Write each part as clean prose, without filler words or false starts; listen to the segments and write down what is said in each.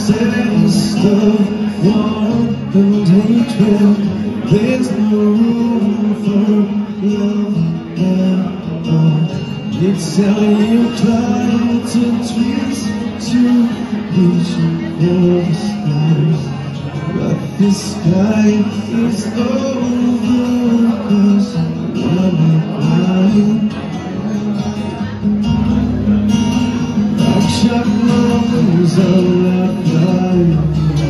sense of war and hatred. There's no room for love at all. It's how you climb to trees to reach for the stars, but the sky is over, 'cause I'm blind. I shut my eyes, I'm not blind.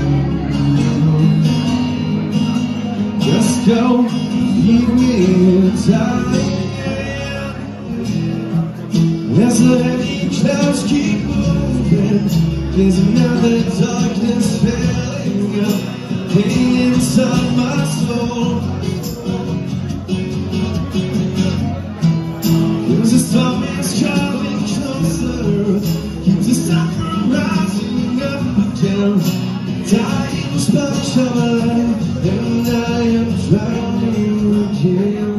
Just go, leave me inside. As the heavy clouds keep moving, there's another darkness filling up, pain inside my soul. There's a storm is coming closer, keep the sun from rising up again. Dying sparks of light, and I am drowning again.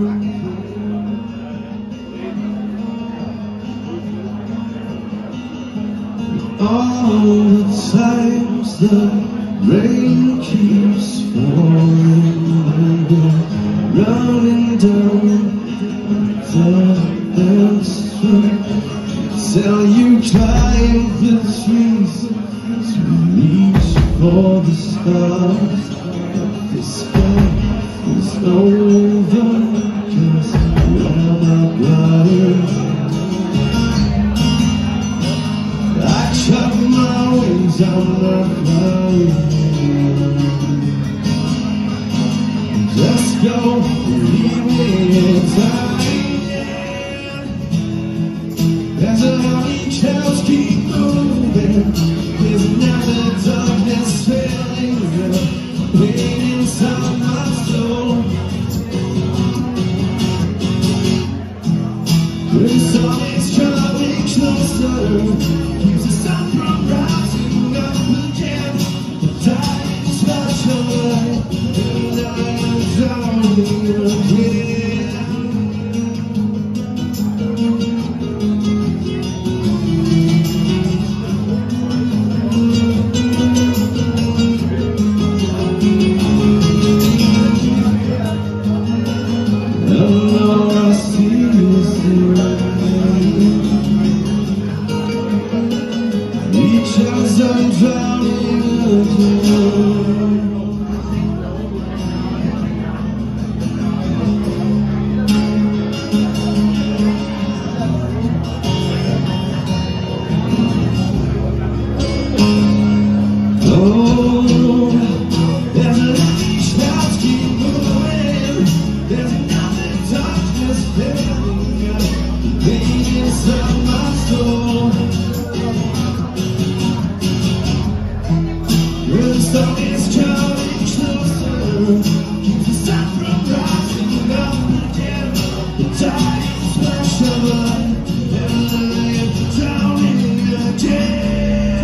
All the times the rain keeps falling, and we're running down the street. Till you climb the trees to reach for the stars. The sky is over, 'cause we're not blind. Shut my wings, I'm not flying. Just go, leave me inside. As the honey cows keep moving, there's another darkness filling up, pain inside my soul. The sun is coming closer, keeps the sun from rising up again. The tide is much away, and I am drowning again. And all I see is the rain. As I'm drowning again. Oh, as the clouds keep moving, there's another darkness filling up, pain inside my soul. The sun is coming closer, keep the sun from rising up again. The tide is much over, and I am drowning again.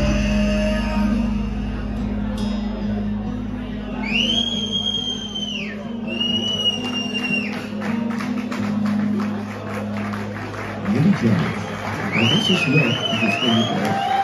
Really good. This is love.